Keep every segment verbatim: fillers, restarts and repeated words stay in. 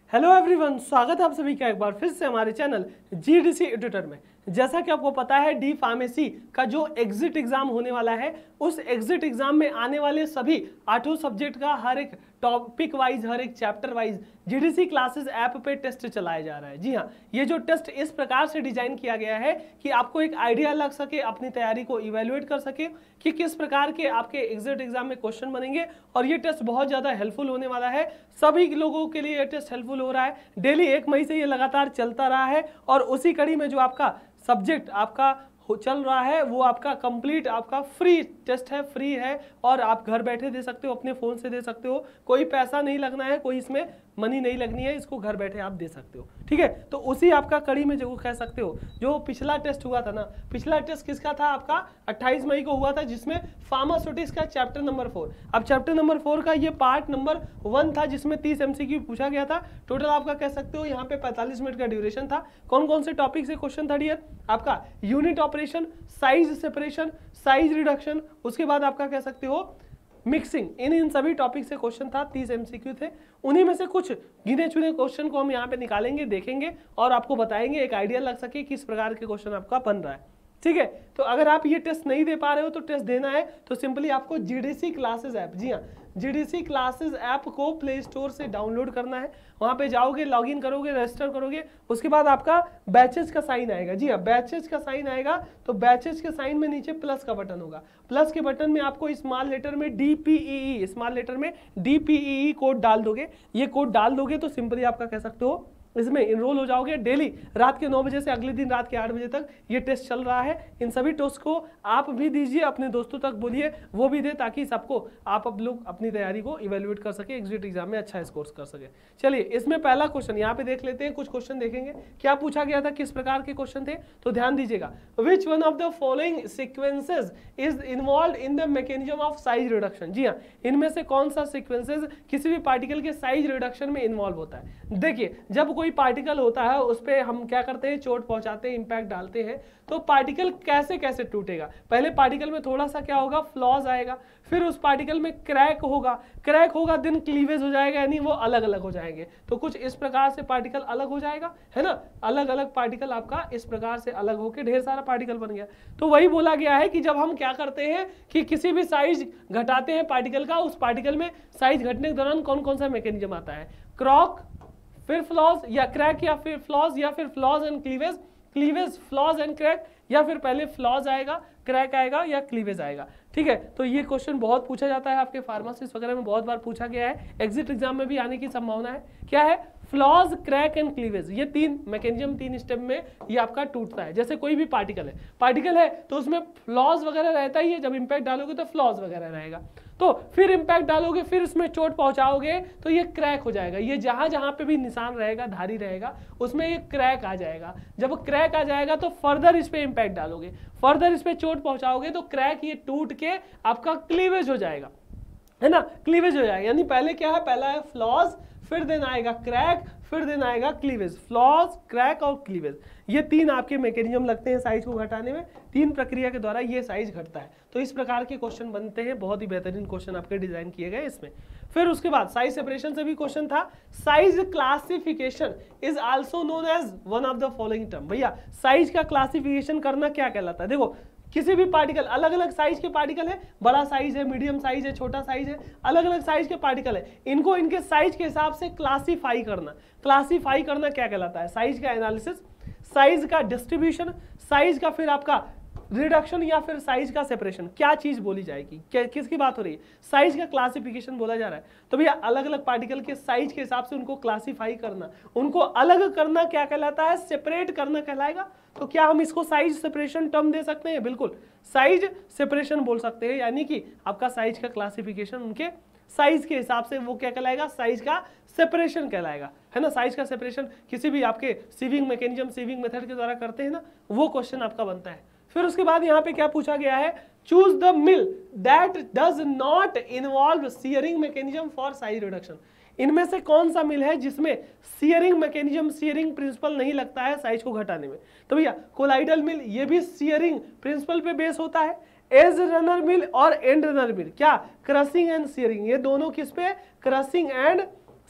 Hello everyone, स्वागत है आप सभी का एक बार फिर से हमारे चैनल जीडीसी एडिटर में। जैसा कि आपको पता है, डी फार्मेसी का जो एग्जिट एग्जाम होने वाला है, उस एग्जिट एग्जाम में आने वाले सभी आठों सब्जेक्ट का हर एक टॉपिक वाइज, हर एक chapter wise GDC classes app पे टेस्ट चलाया जा रहा है। जी हाँ, ये जो टेस्ट इस प्रकार से डिजाइन किया गया है कि आपको एक आइडिया लग सके, अपनी तैयारी को इवेल्युएट कर सके कि किस प्रकार के आपके एग्जिट एग्जाम में क्वेश्चन बनेंगे। और ये टेस्ट बहुत ज़्यादा हेल्पफुल होने वाला है, सभी लोगों के लिए ये टेस्ट हेल्पफुल हो रहा है। डेली एक मई से ये लगातार चलता रहा है और उसी कड़ी में जो आपका सब्जेक्ट आपका चल रहा है वो आपका कंप्लीट आपका फ्री टेस्ट है, फ्री है और आप घर बैठे दे सकते हो, अपने फ़ोन से दे सकते हो। कोई पैसा नहीं लगना है, कोई इसमें मनी नहीं लगनी है, इसको घर बैठे आप दे सकते हो। ठीक है, तो उसी आपका कड़ी में जो कह सकते हो, जो पिछला टेस्ट हुआ था ना, पिछला टेस्ट किसका था? आपका अट्ठाईस मई को हुआ था, जिसमें फार्मास्यूटिक्स का चैप्टर नंबर फोर। अब चैप्टर नंबर फोर का ये पार्ट नंबर वन था, जिसमें तीस एमसीक्यू पूछा गया था। टोटल आपका कह सकते हो यहाँ पे पैंतालीस मिनट का ड्यूरेशन था। कौन कौन से टॉपिक से क्वेश्चन था डियर? आपका unit operation, size separation, size reduction, उसके बाद आपका कह सकते हो मिक्सिंग, इन इन सभी टॉपिक से क्वेश्चन था। तीस एमसीक्यू थे, उन्हीं में से कुछ गिने चुने क्वेश्चन को हम यहाँ पे निकालेंगे, देखेंगे और आपको बताएंगे, एक आइडिया लग सके किस प्रकार के क्वेश्चन आपका बन रहा है। ठीक है, तो अगर आप ये टेस्ट नहीं दे पा रहे हो तो टेस्ट देना है तो सिंपली आपको जीडीसी क्लासेस ऐप, जी हाँ, जीडीसी क्लासेस ऐप को प्ले स्टोर से डाउनलोड करना है। वहाँ पे जाओगे, लॉगिन करोगे, रजिस्टर करोगे, उसके बाद आपका बैचेज का साइन आएगा। जी हाँ, बैचेज का साइन आएगा तो बैचेज के साइन में नीचे प्लस का बटन होगा। प्लस के बटन में आपको स्मॉल लेटर में डीपीईई, स्मॉल लेटर में डीपीईई कोड डाल दोगे। ये कोड डाल दोगे तो सिंपली आपका कह सकते हो इसमें इनरोल हो जाओगे। डेली रात के नौ बजे से अगले दिन रात के आठ बजे तक ये टेस्ट चल रहा है। इन सभी टेस्ट को आप भी दीजिए, अपने दोस्तों तक बोलिए वो भी दे, ताकि सबको आप अब लोग अपनी तैयारी को इवेल्युएट कर सके, एग्जिट एग्जाम में अच्छा स्कोर कर सके। चलिए, इसमें पहला क्वेश्चन यहाँ पे देख लेते हैं। कुछ क्वेश्चन देखेंगे, क्या पूछा गया था, किस प्रकार के क्वेश्चन थे, तो ध्यान दीजिएगा। Which one of the following sequences is involved in the mechanism of size reduction? जी हाँ, इनमें से कौन सा सीक्वेंसेज किसी भी पार्टिकल के साइज रिडक्शन में इन्वॉल्व होता है? देखिए, जब कोई पार्टिकल होता है उस पे हम क्या करते हैं, चोट पहुंचाते हैं, इंपैक्ट डालते हैं, तो पार्टिकल कैसे कैसे टूटेगा? पहले पार्टिकल में थोड़ा सा क्या होगा, फ्लॉज आएगा, फिर उस पार्टिकल में क्रैक होगा, क्रैक होगा देन क्लीवेज हो जाएगा, यानी वो अलग अलग हो जाएंगे। तो कुछ इस प्रकार से पार्टिकल अलग हो जाएगा, है ना, अलग अलग पार्टिकल आपका इस प्रकार से अलग होकर ढेर सारा पार्टिकल बन गया। तो वही बोला गया है कि जब हम क्या करते हैं कि किसी भी साइज घटाते हैं पार्टिकल का, उस पार्टिकल में साइज घटने के दौरान कौन कौन सा मैकेनिज्म आता है? क्रॉक, फिर फ्लॉज या क्रैक, या फिर फ्लॉज, या फिर flaws and cleavage, cleavage flaws and crack, या फिर पहले फ्लॉज आएगा, क्रैक आएगा, या क्लीवेज आएगा। ठीक है, तो ये क्वेश्चन बहुत पूछा जाता है, आपके फार्मासिस्ट वगैरह में बहुत बार पूछा गया है, एग्जिट एग्जाम में भी आने की संभावना है। क्या है? फ्लॉज, क्रैक एंड क्लीवेज, ये तीन मैकेनिज्म, तीन स्टेप में ये आपका टूटता है। जैसे कोई भी पार्टिकल है, पार्टिकल है तो उसमें फ्लॉज वगैरह रहता ही है, जब इंपैक्ट डालोगे तो फ्लॉज वगैरह रहेगा, तो फिर इंपैक्ट डालोगे, फिर उसमें चोट पहुंचाओगे तो ये क्रैक हो जाएगा। ये जहां जहां पे भी निशान रहेगा, धारी रहेगा, उसमें ये क्रैक आ जाएगा। जब क्रैक आ जाएगा तो फर्दर इस पे इंपैक्ट डालोगे, फर्दर इस पे चोट पहुंचाओगे तो क्रैक ये टूट के आपका क्लीवेज हो जाएगा, है ना, क्लीवेज हो जाएगा। यानी पहले क्या है, पहला है फ्लॉज, फिर देन आएगा क्रैक, फिर देन आएगा क्लीवेज। फ्लॉज, क्रैक और क्लीवेज, ये तीन आपके मैकेनिज्म लगते हैं साइज को घटाने में। तीन प्रक्रिया के द्वारा ये साइज घटता है। तो इस प्रकार के क्वेश्चन बनते हैं, बहुत ही बेहतरीन क्वेश्चन आपके डिजाइन किए गए इसमें। फिर उसके बाद साइज सेपरेशन से भी क्वेश्चन था। Size classification is also known as one of the following term. भैया, साइज का क्लासिफिकेशन करना क्या कहलाता है? देखो, किसी भी पार्टिकल, अलग अलग साइज के पार्टिकल है, बड़ा साइज है, मीडियम साइज है, छोटा साइज है, अलग अलग साइज के पार्टिकल है, इनको इनके साइज के हिसाब से क्लासीफाई करना, क्लासीफाई करना क्या कहलाता है? साइज का एनालिसिस, साइज का डिस्ट्रीब्यूशन, साइज का फिर आपका रिडक्शन, या फिर साइज का सेपरेशन। क्या चीज बोली जाएगी, क्या किसकी बात हो रही है? साइज का क्लासिफिकेशन बोला जा रहा है। तो भैया, अलग अलग पार्टिकल के साइज के हिसाब से उनको क्लासीफाई करना, उनको अलग करना क्या कहलाता है? सेपरेट करना कहलाएगा। तो क्या हम इसको साइज सेपरेशन टर्म दे सकते हैं? बिल्कुल, साइज सेपरेशन बोल सकते हैं, यानी कि आपका साइज का क्लासिफिकेशन उनके साइज के हिसाब से वो क्या कहलाएगा? साइज का सेपरेशन कहलाएगा, है ना। साइज का सेपरेशन किसी भी आपके सीविंग मैकेनिज्म, सीविंग मेथड के द्वारा करते हैं ना, वो क्वेश्चन आपका बनता है। फिर उसके बाद यहाँ पे क्या पूछा गया है? Choose the mill that does not involve shearing mechanism for size reduction. इनमें से कौन सा मिल है जिसमें सीयरिंग मैकेनिज्म, सीयरिंग प्रिंसिपल नहीं लगता है साइज को घटाने में? तो भैया, कोलाइडल मिल, ये भी सीयरिंग प्रिंसिपल पे बेस होता है। एज रनर मिल और एंड रनर मिल, क्या? क्रशिंग एंड सीयरिंग, ये दोनों किस पे? क्रशिंग एंड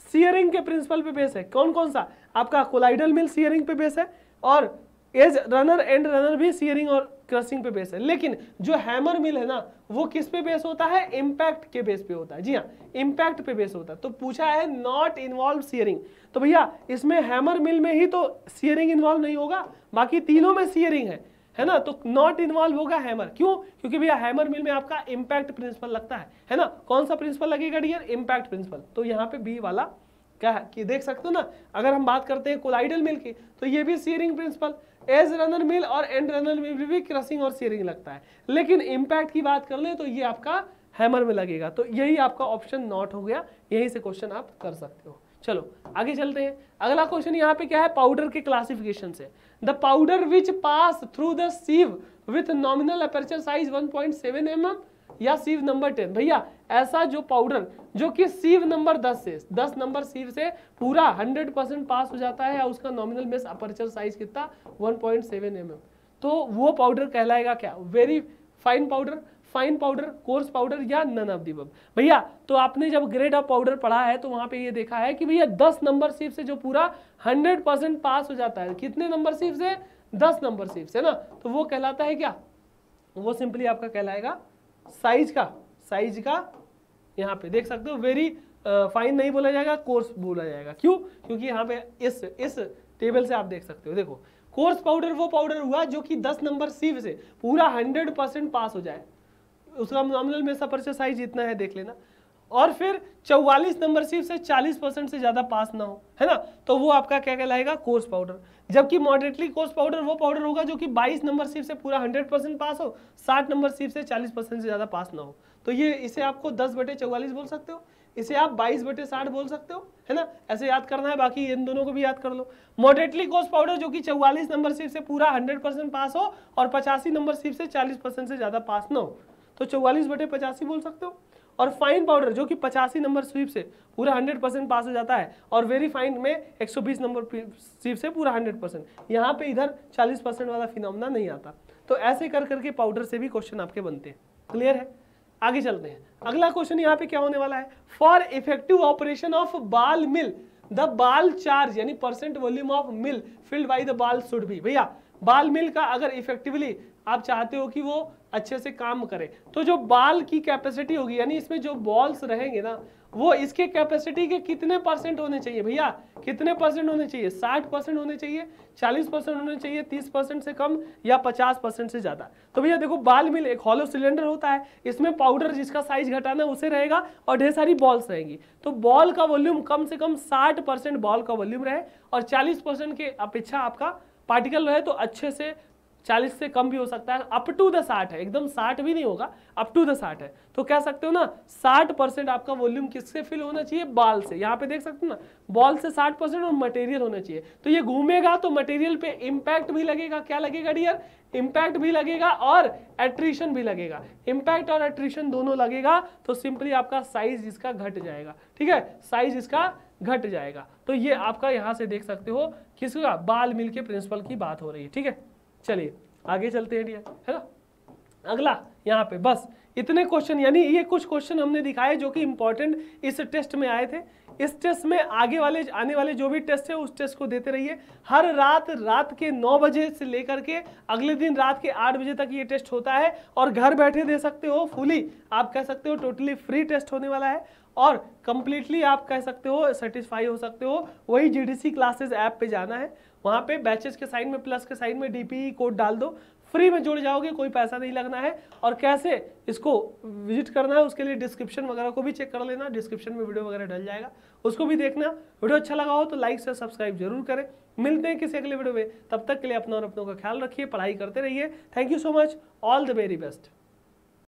सीयरिंग के प्रिंसिपल पे बेस है। कौन कौन सा? आपका कोलाइडल मिल सीयरिंग पे बेस है, और एज रनर एंड रनर भी सीयरिंग और क्रशिंग पे बेस है। लेकिन जो हैमर मिल है ना, वो किस पे बेस होता है? इम्पैक्ट के बेस पे होता है। जी हाँ, इम्पैक्ट पे बेस होता है। तो पूछा है नॉट इन्वॉल्व सीयरिंग, तो भैया इसमें हैमर मिल में ही तो सीयरिंग इन्वॉल्व नहीं होगा, बाकी तीनों में सीयरिंग है, है ना, तो नॉट इन्वॉल्व होगा हैमर। क्यों? क्योंकि भैया हैमर मिल में आपका इम्पैक्ट प्रिंसिपल लगता है, है ना। कौन सा प्रिंसिपल लगेगा डियर? Impact principal. तो यहाँ पे बी वाला क्या है कि देख सकते हो ना, अगर हम बात करते हैं कोलाइडल मिल की, तो ये भी shearing principle, edge runner mill और एंड रनर मिल भी क्रशिंग और सीयरिंग लगता है। लेकिन इम्पैक्ट की बात कर ले तो ये आपका हैमर में लगेगा। तो यही आपका ऑप्शन नॉट हो गया, यहीं से क्वेश्चन आप कर सकते हो। चलो आगे चलते हैं। अगला क्वेश्चन यहाँ पे क्या है? पाउडर के क्लासिफिकेशन से। The powder which pass through the sieve with nominal aperture size one point seven m m या सीव नंबर टेन। भैया ऐसा जो पाउडर जो कि सीव नंबर दस से दस नंबर सीव से पूरा हंड्रेड परसेंट पास हो जाता है, या उसका नॉमिनल मेस अपर्चर साइज कितना? One point seven m m, तो वो पाउडर कहलाएगा क्या? Very fine powder, fine powder, coarse powder, या नन ऑफ द अबव। भैया तो आपने जब ग्रेड ऑफ पाउडर पढ़ा है तो वहां पे ये देखा है कि भैया दस नंबर सीव से जो पूरा हंड्रेड परसेंट पास हो जाता है, कितने नंबर सीव से? दस नंबर सीव से ना, तो वो कहलाता है क्या? वो सिंपली आपका कहलाएगा साइज का, साइज का यहाँ पे देख सकते हो वेरी फाइन नहीं बोला जाएगा, कोर्स बोला जाएगा। क्यों? क्योंकि यहाँ पे इस इस टेबल से आप देख सकते हो, देखो कोर्स पाउडर वो पाउडर हुआ जो कि दस नंबर सीव से पूरा हंड्रेड परसेंट पास हो जाए, उसका नॉमिनल में अपर्चर साइज इतना है, देख लेना। और फिर चौवालीस नंबर सीव से चालीस परसेंट से ज्यादा पास ना हो, है ना, तो वो आपका क्या कहलाएगा? Coarse powder. जबकि मॉडरेटली कोर्स पाउडर वो पाउडर होगा जो कि बाईस नंबर सीव से पूरा हंड्रेड परसेंट पास हो, साठ नंबर सीव से चालीस परसेंट से ज्यादा पास ना हो। तो ये इसे आपको दस बटे चौवालीस बोल सकते हो, इसे आप बाईस बटे साठ बोल सकते हो, है ना, ऐसे याद करना है। बाकी इन दोनों को भी याद कर लो। मॉडरेटली कोर्स पाउडर जो कि चौवालीस नंबर सीव से पूरा हंड्रेड परसेंट पास हो और पचासी नंबर सीव से चालीस परसेंट से ज्यादा पास ना हो, तो चौवालीस बटे पचासी बोल सकते हो। और फाइन पाउडर जो कि पचासी नंबर स्वीप से पूरा हंड्रेड परसेंट पास हो जाता है, और वेरी फाइन में एक सौ बीस नंबर स्वीप से पूरा हंड्रेड परसेंट, यहाँ पे इधर चालीस परसेंट वाला फिनोमेना नहीं आता। तो ऐसे कर करके पाउडर से भी क्वेश्चन आपके बनते हैं। क्लियर है? आगे चलते हैं। अगला क्वेश्चन यहाँ पे क्या होने वाला है? For effective operation of ball mill the ball charge यानी percent volume of mill filled by the ball should be. भैया बाल मिल का अगर इफेक्टिवली आप चाहते हो कि वो अच्छे से काम करे, तो जो बाल की कैपेसिटी होगी यानी इसमें जो बॉल्स रहेंगे ना, वो इसके कैपेसिटी के कितने परसेंट होने चाहिए? भैया कितने परसेंट होने चाहिए? साठ परसेंट होने चाहिए, चालीस परसेंट होने चाहिए, तीस परसेंट से कम, या पचास परसेंट से ज्यादा। तो भैया देखो बाल मिल एक हॉलो सिलेंडर होता है, इसमें पाउडर जिसका साइज घटाना है उसे रहेगा और ढेर सारी बॉल्स रहेंगी। तो बॉल का वॉल्यूम कम से कम साठ परसेंट बॉल का वॉल्यूम रहे और चालीस परसेंट के अपेक्षा आपका पार्टिकल रहे, तो अच्छे से चालीस से कम भी हो सकता है, अप टू द साठ है, एकदम साठ भी नहीं होगा, अप टू द साठ है। तो कह सकते हो ना साठ परसेंट आपका वॉल्यूम किससे फिल होना चाहिए? बाल से। यहाँ पे देख सकते हो ना बॉल से साठ परसेंट और मटेरियल होना चाहिए। तो ये घूमेगा तो मटेरियल पे इम्पैक्ट भी लगेगा। क्या लगेगा डियर? इम्पैक्ट भी लगेगा और एट्रीशन भी लगेगा। इम्पैक्ट और एट्रीशन दोनों लगेगा, तो सिंपली आपका साइज इसका घट जाएगा। ठीक है, साइज इसका घट जाएगा। तो ये आपका यहाँ से देख सकते हो किसका? बाल मिल के प्रिंसिपल की बात हो रही है। ठीक है, चलिए आगे चलते हैं डियर, है ना। अगला यहाँ पे बस इतने क्वेश्चन, यानी ये कुछ क्वेश्चन हमने दिखाए जो कि इंपॉर्टेंट इस टेस्ट में आए थे। इस टेस्ट में आगे वाले आने वाले जो भी टेस्ट है उस टेस्ट को देते रहिए। हर रात रात के नौ बजे से लेकर के अगले दिन रात के आठ बजे तक ये टेस्ट होता है, और घर बैठे दे सकते हो फुली, आप कह सकते हो टोटली फ्री टेस्ट होने वाला है, और कंप्लीटली आप कह सकते हो सेटिस्फाई हो सकते हो। वही जीडीसी क्लासेस ऐप पे जाना है, वहाँ पे बैचेस के साइन में प्लस के साइन में डीपीई कोड डाल दो, फ्री में जुड़ जाओगे, कोई पैसा नहीं लगना है। और कैसे इसको विजिट करना है उसके लिए डिस्क्रिप्शन वगैरह को भी चेक कर लेना, डिस्क्रिप्शन में वीडियो वगैरह डल जाएगा, उसको भी देखना। वीडियो अच्छा लगा हो तो लाइक से सब्सक्राइब जरूर करें। मिलते हैं किसी अगले वीडियो में, तब तक के लिए अपना और अपनों का ख्याल रखिए, पढ़ाई करते रहिए। Thank you so much, all the very best.